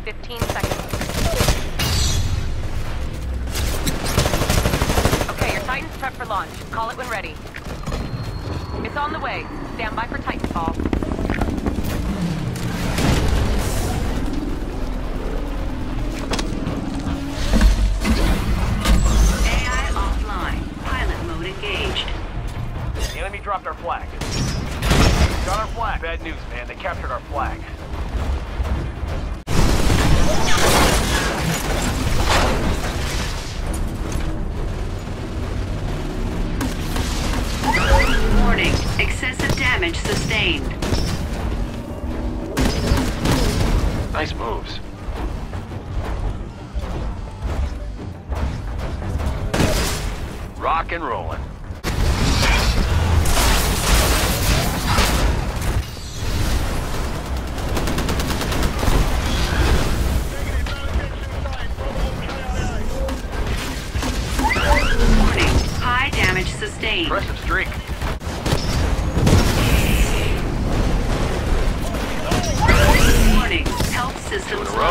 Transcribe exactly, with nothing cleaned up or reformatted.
fifteen seconds. Okay, your Titan's prepped for launch. Call it when ready. It's on the way. Stand by for Titanfall. A I offline. Pilot mode engaged. The enemy dropped our flag. Got our flag. Bad news, man. They captured our flag. Warning. Excessive damage sustained. Nice moves. Rock and rolling. Warning. High damage sustained. Impressive streak. Warning. Health systems In a row.